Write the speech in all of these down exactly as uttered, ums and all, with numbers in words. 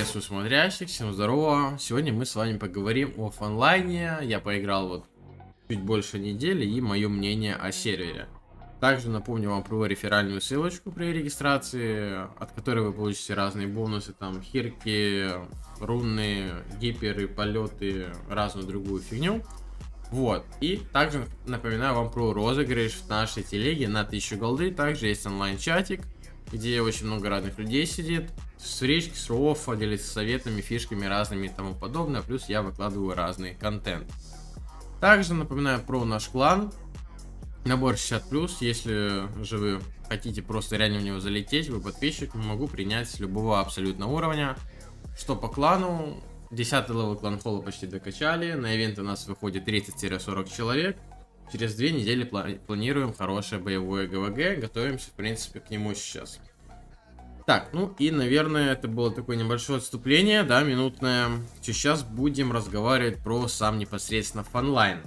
Приветствую смотрящих, всем здорово. Сегодня мы с вами поговорим о фанлайне. Я поиграл вот чуть больше недели и мое мнение о сервере. Также напомню вам про реферальную ссылочку при регистрации, от которой вы получите разные бонусы, там хирки, руны, гиперы, полеты, разную другую фигню. Вот, и также напоминаю вам про розыгрыш в нашей телеге на тысячу голды. Также есть онлайн-чатик, где очень много разных людей сидит. Встречки, слов, делиться советами, фишками разными и тому подобное. Плюс я выкладываю разный контент. Также напоминаю про наш клан. Набор шестьдесят плюс. Если же вы хотите просто реально в него залететь, вы подписчик, могу принять с любого абсолютно уровня. Что по клану, десятый левел клан холла почти докачали. На ивент у нас выходит тридцать-сорок человек. Через две недели планируем хорошее боевое ГВГ. Готовимся, в принципе, к нему сейчас. Так, ну и, наверное, это было такое небольшое отступление, да, минутное. Сейчас будем разговаривать про сам непосредственно фанлайн.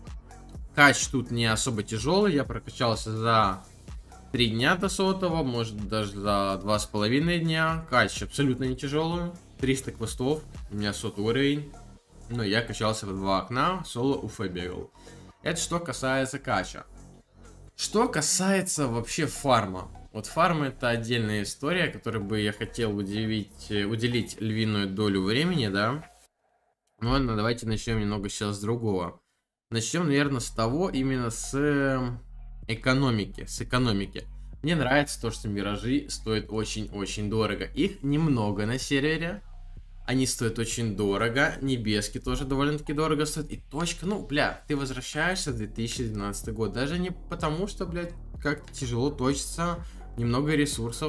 Кач тут не особо тяжелый, я прокачался за три дня до сотого, может даже за два с половиной дня. Кач абсолютно не тяжелый, триста квестов, у меня сотый уровень. Но я качался в два окна, соло УФ бегал. Это что касается кача. Что касается вообще фарма. Вот фарм это отдельная история, которой бы я хотел уделить, уделить львиную долю времени, да. Ну ладно, давайте начнем немного сейчас с другого. Начнем, наверное, с того, именно с экономики, с экономики. Мне нравится то, что миражи стоят очень-очень дорого. Их немного на сервере. Они стоят очень дорого. Небески тоже довольно-таки дорого стоят. И точка, ну, бля, ты возвращаешься в две тысячи двенадцатый год. Даже не потому, что, блядь, как-то тяжело точится. Немного ресурсов.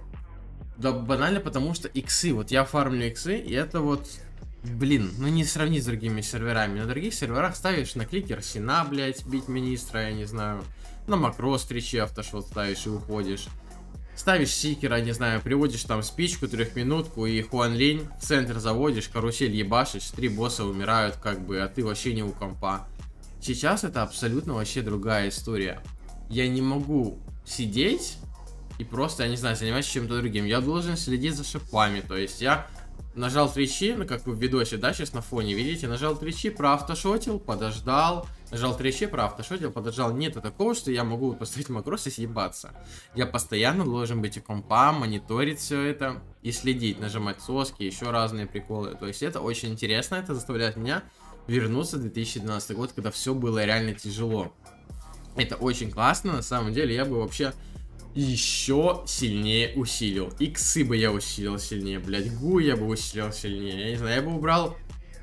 Да банально потому, что иксы. Вот я фармлю иксы, и это вот... Блин, ну не сравнить с другими серверами. На других серверах ставишь на кликер Сина, блядь, бить министра, я не знаю. На макрос три автошот ставишь и уходишь. Ставишь сикера, не знаю, приводишь там спичку, трехминутку и Хуан Линь. В центр заводишь, карусель ебашишь, три босса умирают как бы, а ты вообще не у компа. Сейчас это абсолютно вообще другая история. Я не могу сидеть... И просто, я не знаю, заниматься чем-то другим. Я должен следить за шипами. То есть я нажал три чи, ну как вы в видосе, да, сейчас на фоне видите. Нажал три чи, проавтошотил, подождал. Нажал три чи, проавтошотил, подождал. Нет такого, что я могу поставить макрос и съебаться. Я постоянно должен быть у компа, мониторить все это и следить. Нажимать соски, еще разные приколы. То есть это очень интересно. Это заставляет меня вернуться в две тысячи двенадцатый год, когда все было реально тяжело. Это очень классно. На самом деле я бы вообще... еще сильнее усилил. Иксы бы я усилил сильнее, блять. Гу я бы усилил сильнее. Я не знаю, я бы убрал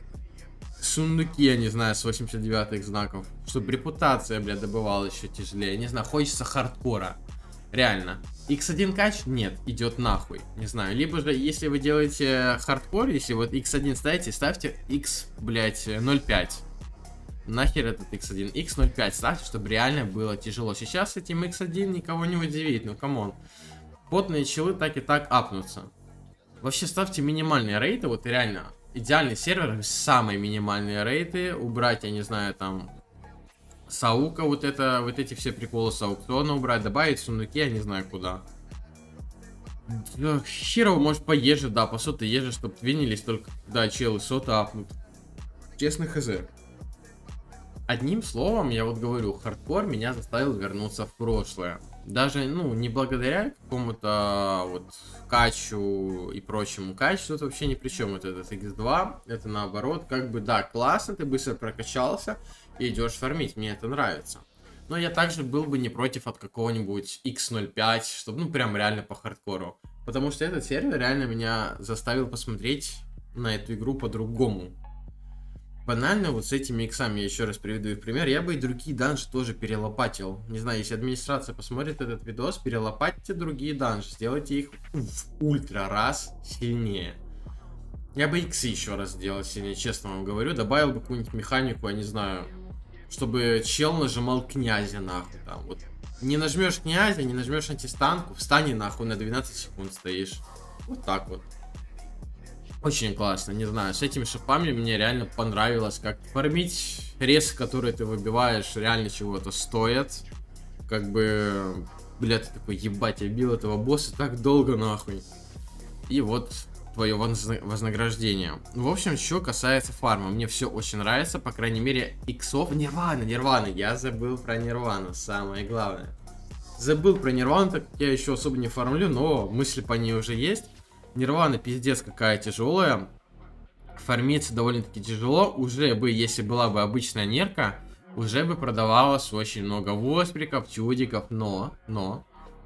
сундуки, я не знаю, с восемьдесят девятых знаков. Чтобы репутация, блядь, добывала еще тяжелее. Я не знаю, хочется хардкора. Реально. икс один кач? Нет, идет нахуй. Не знаю. Либо же, если вы делаете хардкор, если вот икс один ставите, ставьте X, блять, ноль пять. Нахер этот икс один, икс ноль пять ставьте, чтобы реально было тяжело. Сейчас с этим икс один никого не удивит, ну камон. Потные челы так и так апнутся. Вообще ставьте минимальные рейты, вот реально. Идеальный сервер, самые минимальные рейты. Убрать, я не знаю, там... Саука, вот это, вот эти все приколы с аукциона убрать. Добавить сундуки, я не знаю куда. Херово, может поеже, да, по соты еже, чтобы твинились только... Да, челы сота апнут. Честно хз. Одним словом, я вот говорю, хардкор меня заставил вернуться в прошлое. Даже, ну, не благодаря какому-то вот качу и прочему. Кач тут вообще ни при чем. Вот этот икс два, это наоборот, как бы, да, классно, ты быстро прокачался и идешь фармить, мне это нравится. Но я также был бы не против от какого-нибудь икс ноль пять, чтобы, ну, прям реально по хардкору. Потому что этот сервер реально меня заставил посмотреть на эту игру по-другому. Банально вот с этими иксами, я еще раз приведу их пример, я бы и другие данжи тоже перелопатил. Не знаю, если администрация посмотрит этот видос, перелопатьте другие данжи, сделайте их в ультра раз сильнее. Я бы иксы еще раз сделал сильнее, честно вам говорю, добавил бы какую-нибудь механику, я не знаю, чтобы чел нажимал князя нахуй там. Вот не нажмешь князя, не нажмешь антистанку, встань нахуй на двенадцать секунд стоишь. Вот так вот. Очень классно, не знаю, с этими шипами мне реально понравилось, как фармить рез, которые ты выбиваешь, реально чего-то стоят. Как бы, блядь, ты такой, ебать, я бил этого босса так долго нахуй. И вот твое вознаграждение. В общем, что касается фарма, мне все очень нравится, по крайней мере, иксов. Нирвана, Нирвана, я забыл про Нирвану, самое главное. Забыл про Нирвану, так как я еще особо не фармлю, но мысли по ней уже есть. Нирвана пиздец какая тяжелая. Фармиться довольно-таки тяжело. Уже бы, если была бы обычная нерка, уже бы продавалось очень много восприков, чудиков, но, но,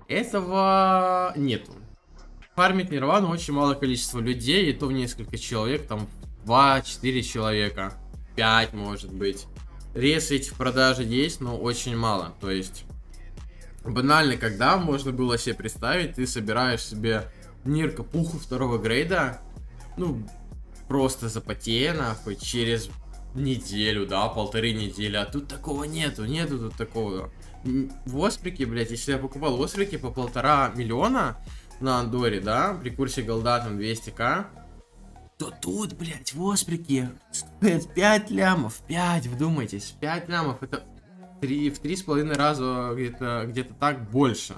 этого нету. Фармить Нирвану очень малое количество людей, и то в несколько человек, там два-четыре человека, пять может быть. Ресыть в продаже есть, но очень мало, то есть... Банально, когда можно было себе представить, ты собираешь себе нирка пуху второго грейда, ну, просто запотея, нахуй, через неделю, да, полторы недели, а тут такого нету, нету тут такого. В Осприке, блядь, если я покупал Осприки по полтора миллиона на Андоре, да, при курсе голда там двести тысяч, то тут, блядь, в Осприке стоит пять лямов, пять, вдумайтесь, пять лямов, это... Три, в три с половиной раза где-то где-то так больше.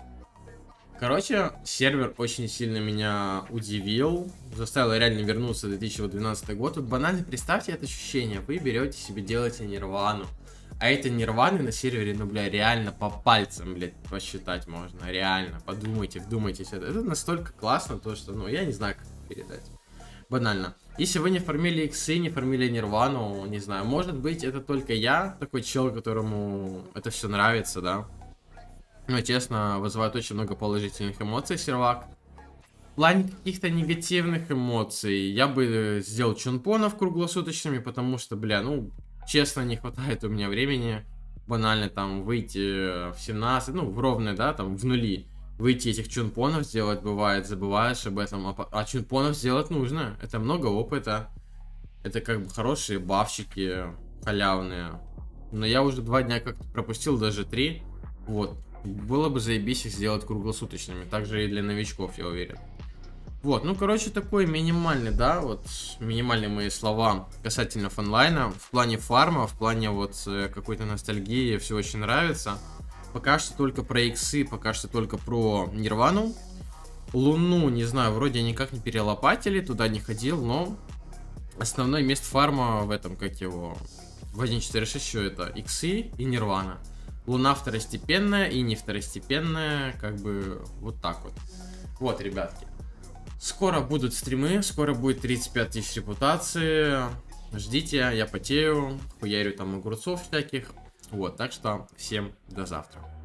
Короче, сервер очень сильно меня удивил. Заставил реально вернуться в две тысячи двенадцатый год. Вот банально представьте это ощущение. Вы берете себе, делаете Нирвану. А это Нирваны на сервере, ну, бля, реально по пальцам, блядь, посчитать можно. Реально, подумайте, вдумайтесь. Это, это настолько классно, то что, ну, я не знаю, как передать. Банально. Если вы не фармили иксы, не фармили Нирвану, не знаю, может быть, это только я, такой чел, которому это все нравится, да. Но, честно, вызывает очень много положительных эмоций сервак. В плане каких-то негативных эмоций я бы сделал чунпонов круглосуточными, потому что, бля, ну, честно, не хватает у меня времени банально там выйти в семнадцать, ну, в ровное, да, там, в нули. Выйти этих чунпонов сделать бывает, забываешь об этом, а, а чунпонов сделать нужно, это много опыта, это как бы хорошие бафчики халявные, но я уже два дня как-то пропустил, даже три, вот, было бы заебись их сделать круглосуточными, также и для новичков, я уверен. Вот, ну, короче, такой минимальный, да, вот, минимальные мои слова касательно фанлайна, в плане фарма, в плане вот какой-то ностальгии, все очень нравится. Пока что только про иксы, пока что только про Нирвану. Луну, не знаю, вроде никак не перелопатили, туда не ходил, но основное место фарма в этом, как его, в один четыре шесть, что это, иксы и Нирвана. Луна второстепенная и не второстепенная, как бы вот так вот. Вот, ребятки. Скоро будут стримы, скоро будет тридцать пять тысяч репутации. Ждите, я потею, хуярю там огурцов всяких. Вот, так что всем до завтра.